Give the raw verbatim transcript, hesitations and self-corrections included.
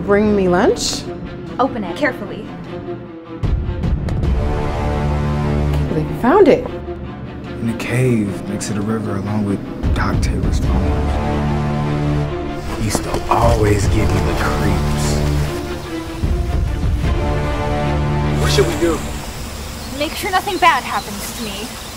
bring me lunch? Open it carefully. I believe you found it. In a cave next to the river along with Doc Taylor's phone. He used to always give me the creeps. What should we do? Make sure nothing bad happens to me.